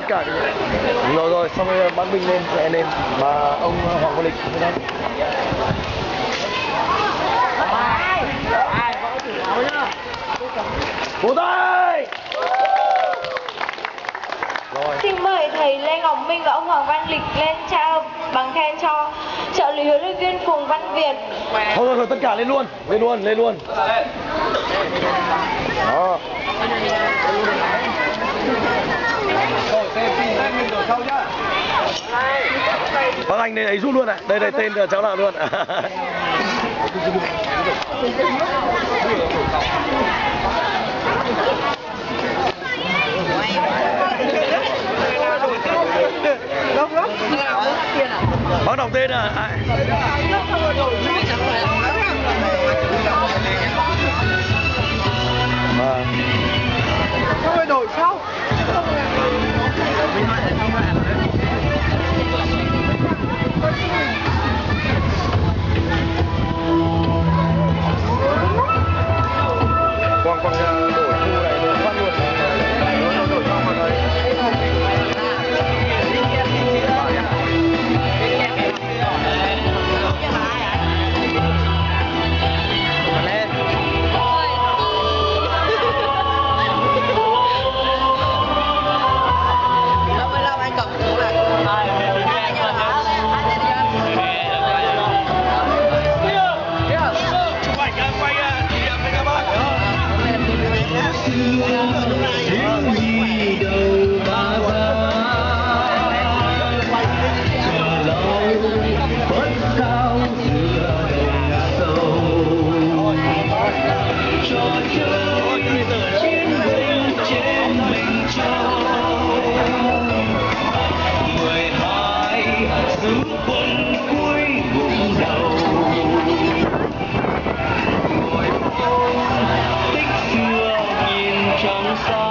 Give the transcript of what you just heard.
cả rồi xong rồi ban binh lên sẽ lên mà ông Hoàng Văn Lịch thế đấy. Ai có chủ áo nhá. Vỗ tay. Rồi. Xin mời thầy Lê Ngọc Minh và ông Hoàng Văn Lịch lên trao bằng khen cho trợ lý huấn luyện viên Phùng Văn Việt. Thôi tất cả lên luôn. Đó. Bác anh đây ấy rút luôn này. Đây tên cháu nào luôn. Bác đọc tên à? Không phải đổi sau. Quang đổi khu này đổi phát luôn. Đổi xong mà đây. Tích xưa nhìn trong xa